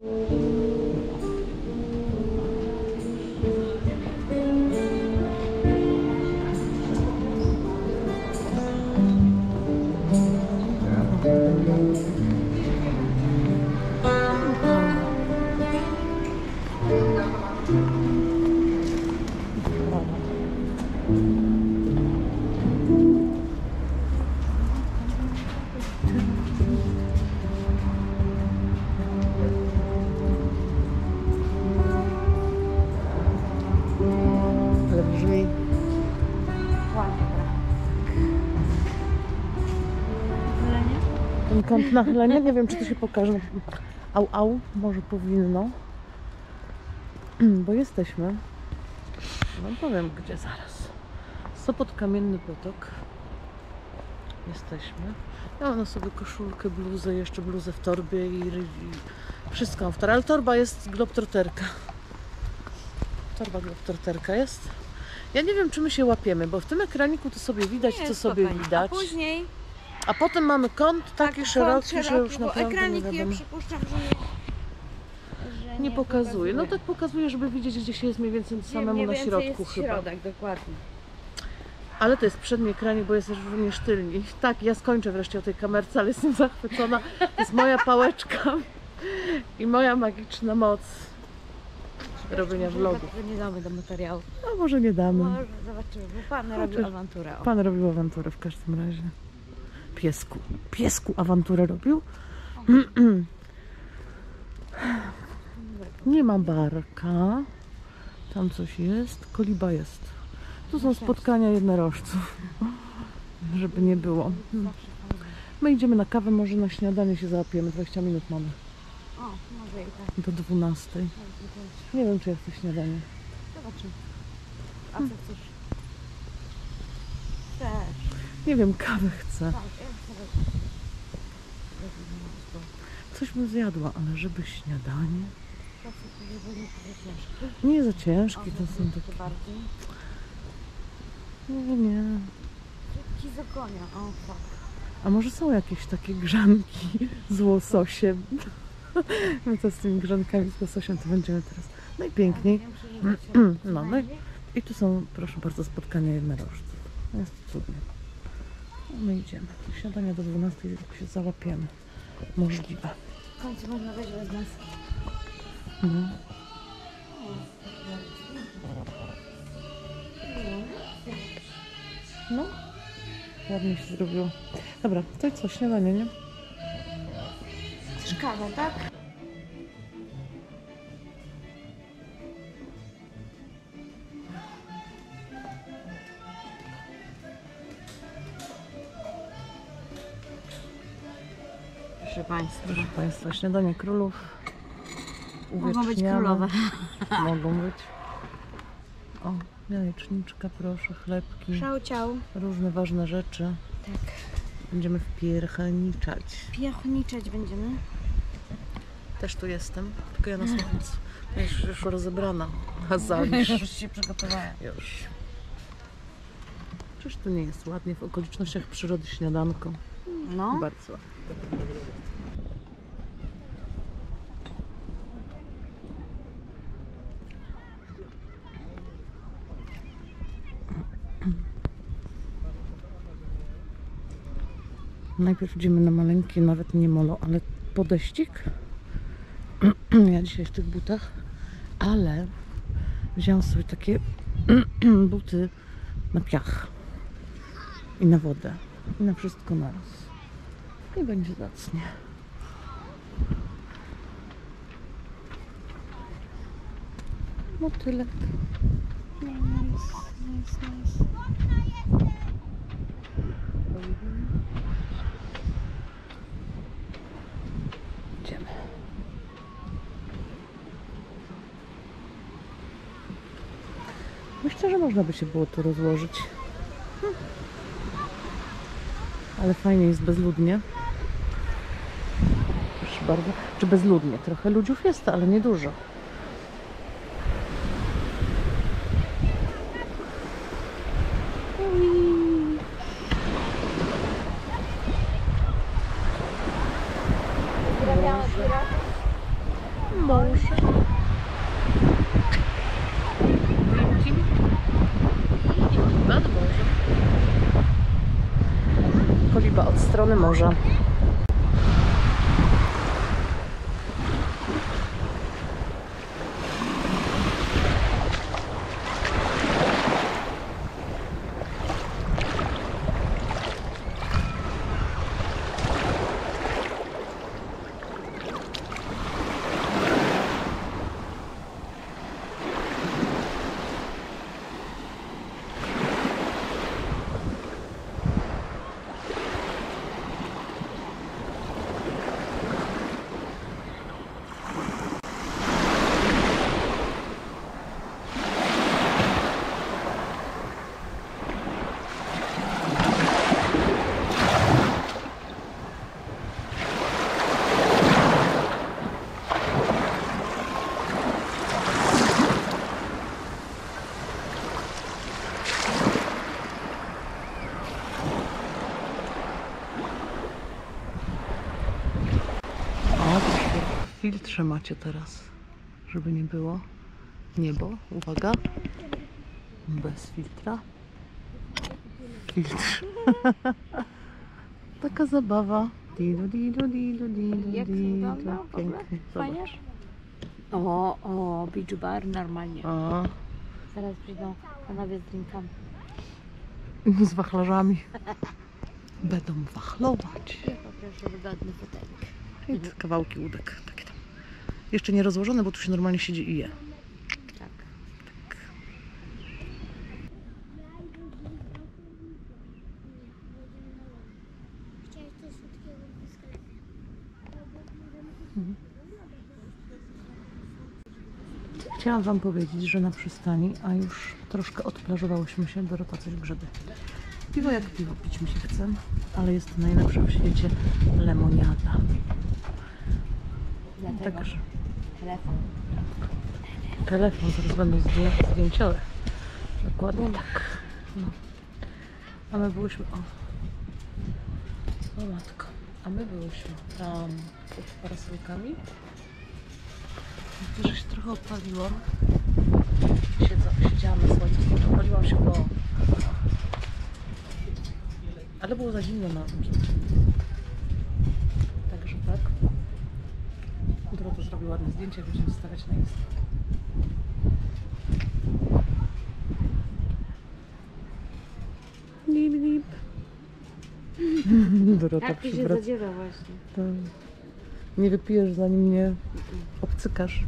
Ale brzmi ten kąt nachylenia, nie wiem czy to się pokaże. Au, może powinno. Bo jesteśmy, wam powiem gdzie zaraz. Sopot, Kamienny Potok. Jesteśmy. Ja mam na sobie koszulkę, bluzę, jeszcze bluzę w torbie i wszystko mam w torbie, ale torba jest globtroterka. Torba globtroterka jest. Ja nie wiem czy my się łapiemy, bo w tym ekraniku to sobie widać, co sobie widać. A później... A potem mamy kąt taki szeroki, że już naprawdę ekranik, nie ja wiadomo. przypuszczam, że Nie pokazuje. No tak pokazuje, żeby widzieć gdzie się jest mniej więcej samemu na środku jest chyba. środek, dokładnie. Ale to jest przedni ekranik, bo jest również tylni. Tak, ja skończę wreszcie o tej kamerce, ale jestem zachwycona. To jest moja pałeczka i moja magiczna moc robienia vlogów. Nie damy do materiału. No może nie damy. Może zobaczymy, bo pan robił awanturę. O. Pan robił awanturę w każdym razie. Piesku awanturę robił. Nie ma barka. Tam coś jest. Koliba jest. Tu są spotkania jednorożców. Żeby nie było. My idziemy na kawę, może na śniadanie się załapiemy. 20 minut mamy. O, może i tak. Do 12. Nie wiem, czy ja chcę śniadanie. Zobaczymy. A co chcesz? Też. Nie wiem, kawę chcę. Tak, ja sobie... Coś bym zjadła, ale żeby śniadanie. Nie Nie za ciężki, to są takie... bardziej. Nie. Ci za konia, o fuck. A może są jakieś takie grzanki z łososiem? My to z tymi grzankami z łososiem to będziemy teraz najpiękniej. No i tu są, proszę bardzo, spotkania jednorożców. Jest cudnie. My idziemy. Śniadania do 12 się załapiemy. Możliwe. W końcu można wejść bez maski. No. No. Ładnie się zrobiło. Dobra, to i co? Śniadanie, nie? Chcesz kawę, tak? Proszę Państwa, śniadanie królów. Mogą być Uwieczniamy. królowe. Mogą być. O, jajeczniczka, proszę, chlebki. Ciao, ciao. Różne ważne rzeczy. Tak. Będziemy wpierniczać. Pierniczeć będziemy. Też tu jestem, tylko ja na słońcu. Ja już rozebrana. A zalisz. Już się przygotowałam. Już. Czyż to nie jest ładnie w okolicznościach przyrody śniadanko? No. Bardzo ładnie. Najpierw idziemy na maleńkie, nawet nie molo, ale podeścik. Ja dzisiaj w tych butach, ale wziąłam sobie takie buty na piach i na wodę i na wszystko naraz. I będzie zacnie. Motylek. Nice. Idziemy. Myślę, że można by się było tu rozłożyć. Ale fajnie jest bezludnie. Proszę bardzo. Czy bezludnie? Trochę ludziów jest, ale nie dużo. morze. Nad morzem. Koliba od strony morza. W filtrze macie teraz, żeby nie było niebo. Uwaga, bez filtra. Filtr. Taka zabawa. Dilu, dilu, dilu, dilu, Jak dilu. wygląda w ogóle? Pięknie. Fajnie? Zobacz. O, beach bar normalnie. A, Zaraz przyjdą panowie z drinkami. z wachlarzami. Będą wachlować. Ja poproszę wygodny fotelik. I te kawałki łódek. Takie tam. Jeszcze nie rozłożone, bo tu się normalnie siedzi i je. Tak. Chciałam wam powiedzieć, że na przystani, a już troszkę odplażowałyśmy się, Dorota coś grzeby. Piwo jak piwo, pić mi się chce, ale jest to najlepsza w świecie lemoniada. Dlatego Także telefon. telefon, zaraz będą zdjęciowe. Dokładnie tak. No. A my byłyśmy, o matko, a my byłyśmy tam pod parasolkami. Widzę, że się trochę opaliłam. Siedziałam na słońcu, opaliłam się, bo... Ale było za zimno na tym zdjęciu. Także tak. Dorota zrobiła ładne zdjęcie, będziemy wstawiać na Insta. Lip, lip. Dorota Jak ty się przywraca. zadziera właśnie. To nie wypijesz, zanim nie obcykasz.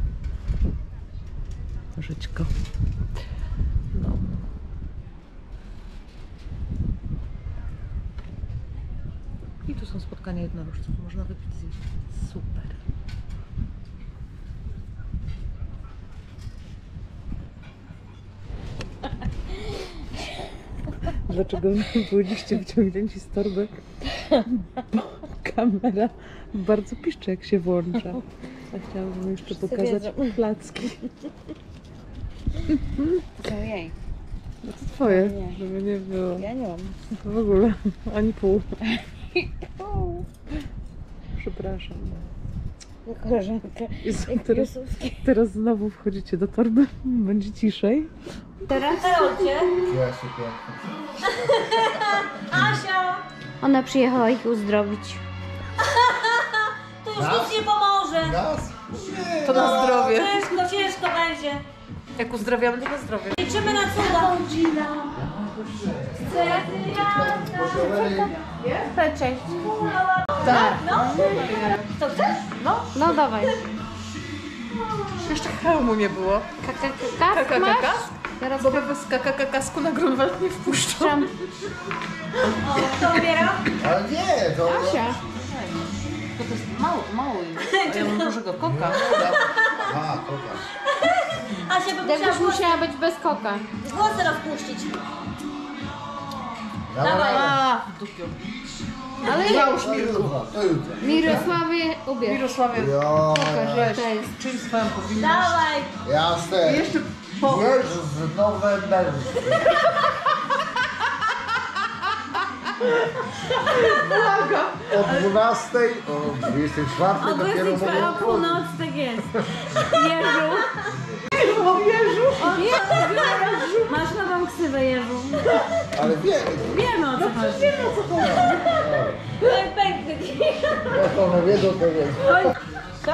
Żyćko. No. I tu są spotkania jednorożców. Można wypić z nich. Super. Dlaczego byliście wyciągnięci z torby? Bo kamera bardzo piszczy, jak się włącza. A chciałabym jeszcze pokazać placki. To są jej. To jest twoje, Nie. żeby nie było. Ja nie mam. W ogóle, ani pół. Przepraszam. No koleżanka. Jezu, Jak teraz, Piłsudski. teraz znowu wchodzicie do torby, będzie ciszej. Teraz? Ja się pięknie. Asia, Ona przyjechała ich uzdrowić. to już nic nie pomoże. Gaz? To na zdrowie. Ciężko będzie. Jak uzdrawiamy, to na zdrowie. Liczymy na cuda. Cześć. Tak. Co chcesz? No dawaj. Jeszcze hełmu nie było. Kask masz? Kask? Teraz Bo bez kasku na Grunwald nie wpuszczą. puszczam. Kto ubiera? Ale nie, to... Asia. To jest mało jest. A ja mam dużego koka. A, koka. Asia by Jakbyś musiała musiała być bez koka. włosy rozpuścić. Dawaj. A, dupią. Ale To jutro, to jutro. Mirosławie ubierz. Mirosławie, Jo, Pokaż jak to jest. czyń swoją powinność. Dawaj. jasne. I jeszcze po... Jest nowe mężczyzny. O 12, o 24 O dopiero 24 mogą o północy tak jest. Jeżu. O Jezu! Masz nową ksywę, Jeżu. Ale wie, Wiemy o co chodzi. Pękny. jak ono wiedzą, to wiedzą. Co?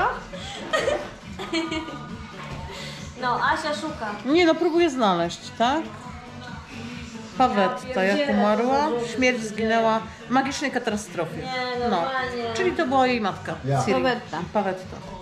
No, Asia szuka. Nie no, próbuję znaleźć, tak? Pawetta, jak umarła, śmierć zginęła w magicznej katastrofie. Nie, normalnie. Czyli to była jej matka. Ja. Ciri. Pawetta. Pawetta.